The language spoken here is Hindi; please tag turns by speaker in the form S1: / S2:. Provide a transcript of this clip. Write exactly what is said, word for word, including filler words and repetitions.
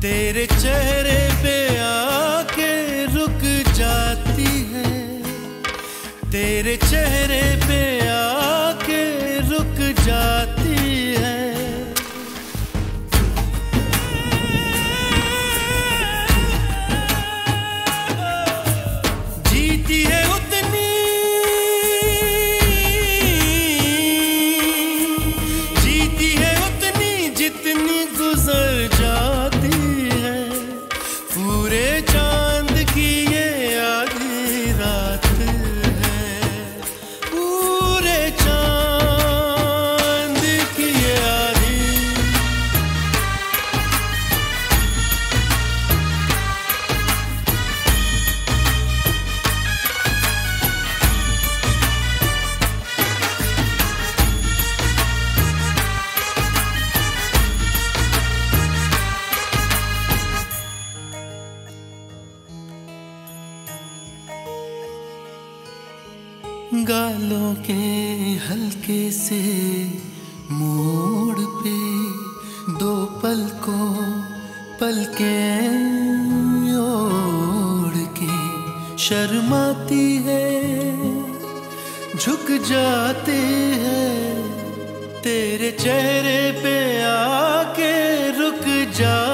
S1: तेरे चेहरे पे आके रुक जाती है, तेरे चेहरे पे आके रुक जाती है। जीती है उतनी, जीती है उतनी जितनी गुजर जाती है। पूरे चांद की ये आधी रात है, पूरे चांद की ये आधी। गालों के हल्के से मोड़ पे दो पलकों पलकें ओढ़ के शर्माती है, झुक जाते हैं। तेरे चेहरे पे आके रुक जा